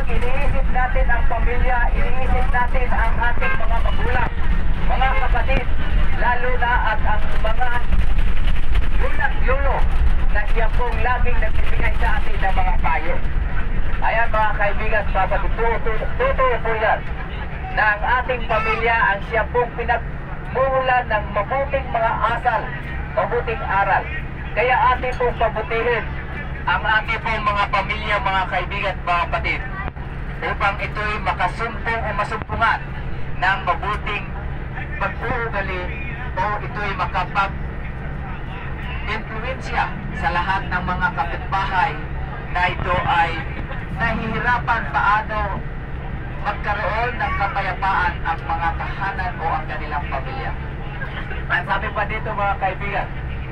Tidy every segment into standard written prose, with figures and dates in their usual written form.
iniisip natin ang pamilya, iniisip natin ang ating mga magulang, mga kapatid, lalo na at ang mga lula't lulo na siya pong laging nagbibigay sa atin ng mga payo. Ayan mga kaibigan, totoo po yan na ang ating pamilya ang siya pong pinagmulan ng mabuting mga asal, mabuting aral. Kaya atin pong pabutihin ang ating pong mga pamilya, mga kaibigan at mga kapatid, upang ito'y makasumpong o masumpungan ng mabuting pag-uugali o ito'y makapag-influensya sa lahat ng mga kapitbahay na ito ay nahihirapan paano magkaroon ng kapayapaan ang mga tahanan o ang kanilang pamilya. Ang sabi pa dito mga kaibigan,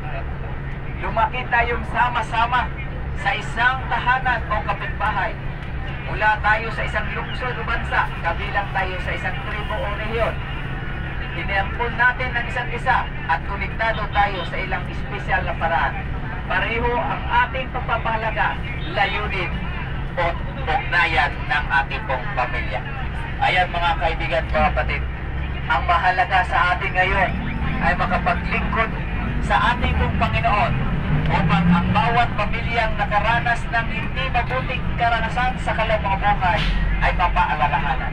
lumaki tayong sama-sama sa isang tahanan o kapitbahay. Mula tayo sa isang lungsod o bansa, kabilang tayo sa isang tribo o rehiyon. Iniampun natin ng isa't isa at konektado tayo sa ilang espesyal na paraan. Pareho ang ating pagpapahalaga, layunin o ugnayan ng ating pong pamilya. Ayan mga kaibigan, mga kapatid, ang mahalaga sa atin ngayon ay makapaglingkod sa ating pong Panginoon upang ang bawat pamilyang nakaranas ng hindi mabuting karanasan sa kanilang mga buhay ay mapaalalahanan.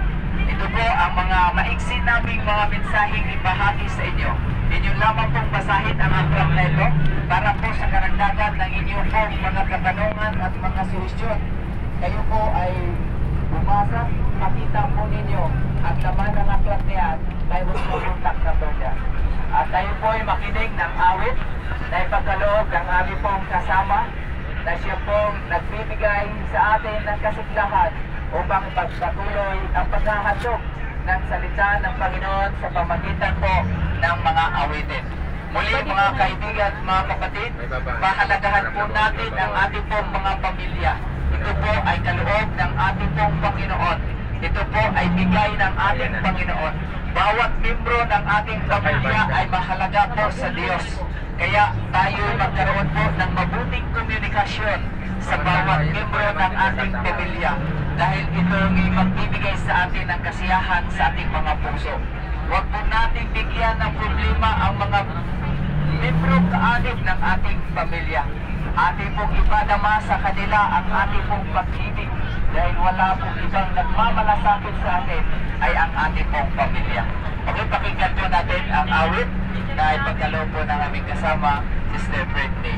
Ito po ang mga maiksi naming mga mensaheng ibahagi sa inyo. Inyo lamang pong basahin ang aklat na ito para po sa karagdagan ng inyong pong mga katanungan at mga suhestyon. Kayo po ay bumasa, makita po ninyo ang laman ng aklat niyan, tayo po kontak na po niya. At tayo po ay makinig ng awit na ipagkaloob ng aming pong kasama na siya pong nagbibigay sa atin ng kasiglahan upang ipagpatuloy ang paghahandog ng salita ng Panginoon sa pamagitan po ng mga awitin. Muli mga kaibigan, mga kapatid, pahalagahan po natin ang ating pong mga pamilya. Ito po ay kaloob ng ating pong Panginoon. Ito po ay bigay ng ating Panginoon. Bawat membro ng ating pamilya ay mahalaga po sa Diyos. Kaya tayo magkaroon po ng mabuting komunikasyon sa bawat membro ng ating pamilya dahil ito ay magbibigay sa atin ng kasiyahan sa ating mga puso. Huwag po natin bigyan ng problema ang mga membro kaanib ng ating pamilya. Ating pong ipadama sa kanila ang ating pong pag-ibig dahil wala pong ibang nagmamalasakit sa atin ay ang ating pong pamilya. Okay, pakinggan po natin ang awit na ipagkaloob po ng aming kasama, Sister Britney.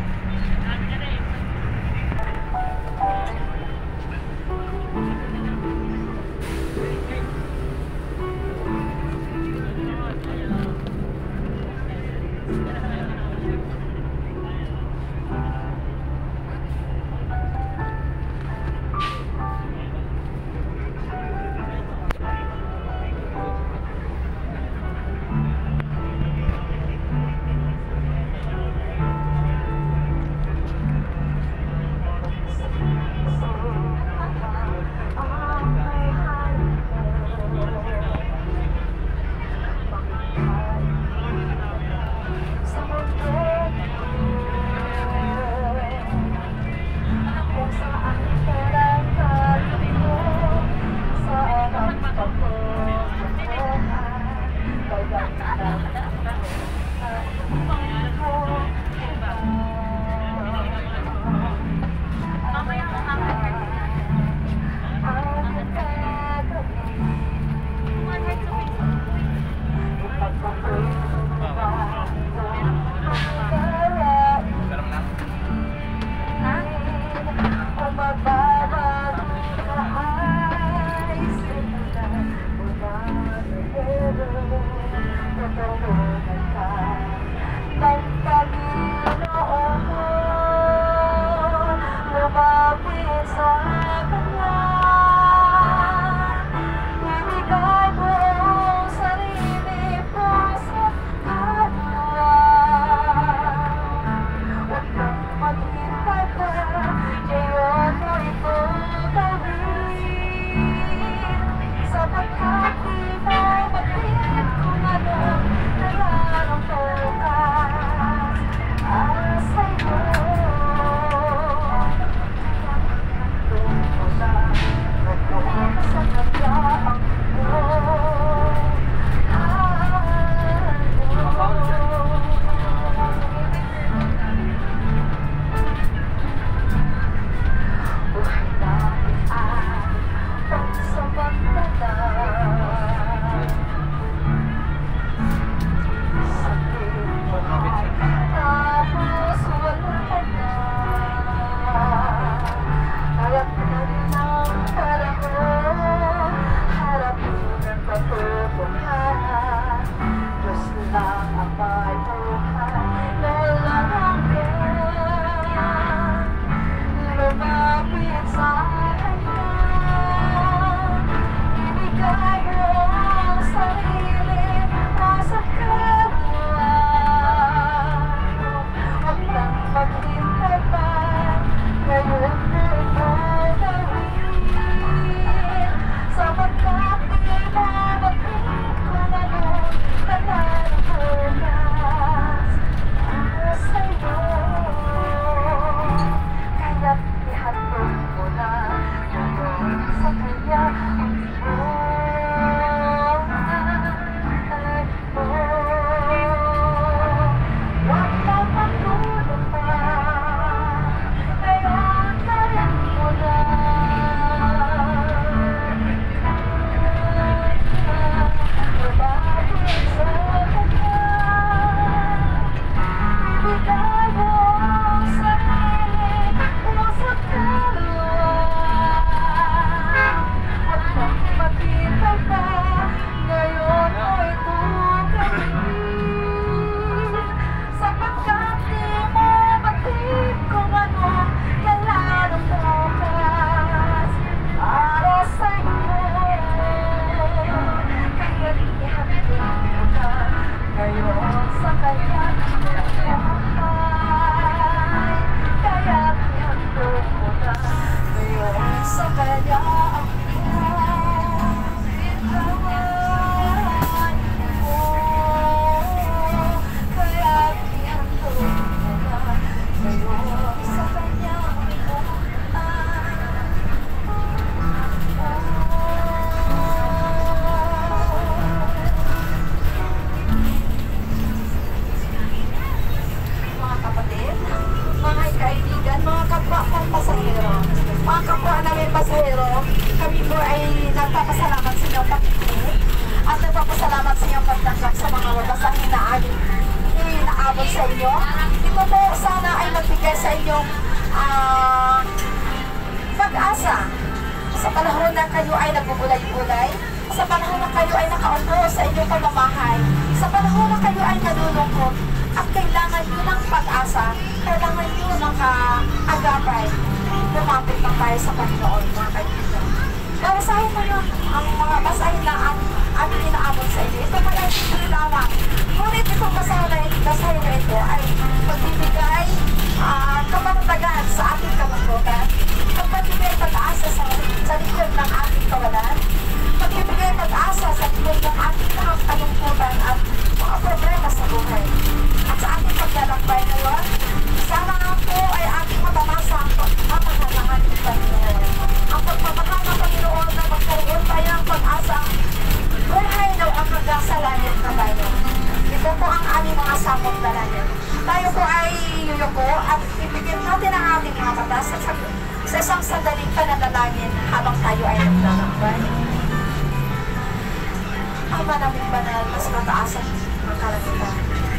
Mga kapwa namin pasahero, kami po ay nagpapasalamat sa inyong pakikinig at nagpapasalamat sa inyong pagtanggap sa mga babasahin na aming inaabot sa inyo. Ito po sana ay magbigay sa inyong pag-asa sa panahon na kayo ay nagbubulay-bulay, sa panahon na kayo ay nakaupo sa inyong pamamahay, sa panahon na kayo ay nalulungkot at kailangan nyo ng pag-asa, kailangan nyo ng agapay. Lumapit lang tayo sa Panginoon, mga kaibigan. Basahin mo yun, ang mga basahin na aming inaabot sa inyo. Ito pala hindi lamang. Ngunit itong basahin na ito ay magbibigay kapanatagan sa ating kalungkutan, magbibigay pag-asa sa likod ng ating kawalan, magbibigay pag-asa sa likod ng ating mga kalungkutan at mga problema sa buhay. At sa ating paglalakbay ngayon, sana po ay ating matamasa ang pagmamahal ng ating Panginoon. Ang pagmamahal ng Panginoon na magkaroon tayo ng pag-asa, buhay daw ang hanggang sa langit na tayo. Ito po ang aming mga sakop na langit. Tayo po ay yuyuko at ibigyan natin ang ating mga mata sa isang sandaling pananalangin habang tayo ay naglalakbay. Ama naming banal, mas mataasan ang kalangitan.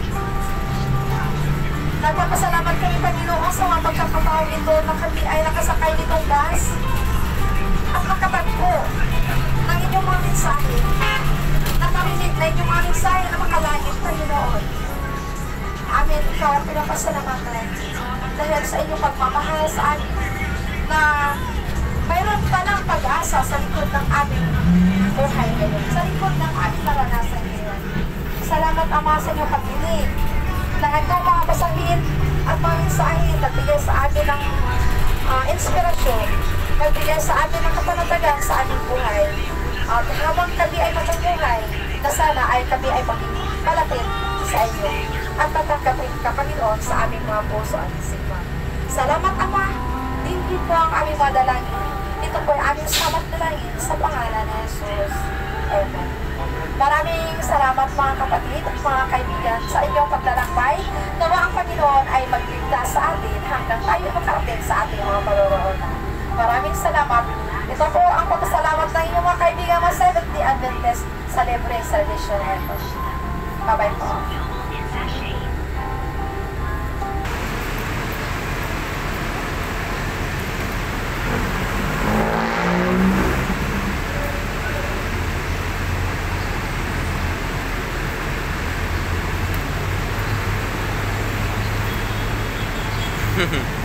Nagpapasalamat kami, Panginoon, sa mga pagkakataon ito na kami ay nakasakay nitong bus at makatagpo ng inyong mga mensahe. Nakarinig na inyong mga mensahe na makalangit, Panginoon. Amin, ikaw ang pinapasalamatan dahil sa inyong pagmamahal sa amin na mayroon pa ng pag-asa sa likod ng aming buhay ngayon, sa likod ng aming naranasan ngayon. Salamat, Ama, sa inyong pagdinig na itong mga basahin at mga mensahe nagbigay sa amin ng inspirasyon, nagbigay sa amin ng kapanatagan sa aming buhay. At habang kami ay matabuhay, na sana ay kami ay maging malapit sa inyo at tatanggapin ka, Panginoon, sa aming mga puso at isipan. Salamat, Ama. Dinggin po ang aming madalangin. Ito po ay aming salamat dalangin sa pangalan ni Jesus. Amen. Maraming salamat, mga kapatid at mga kaibigan, sa inyong paglalakbay. Nawa ang Panginoon ay magligtas sa atin hanggang tayo makarating sa ating mga paroroonan. Maraming salamat. Ito po ang pagpasalamat ng inyong mga kaibigan mga Seventh-day Adventist sa Libre Salvation Fellowship. Bye-bye po. Hehe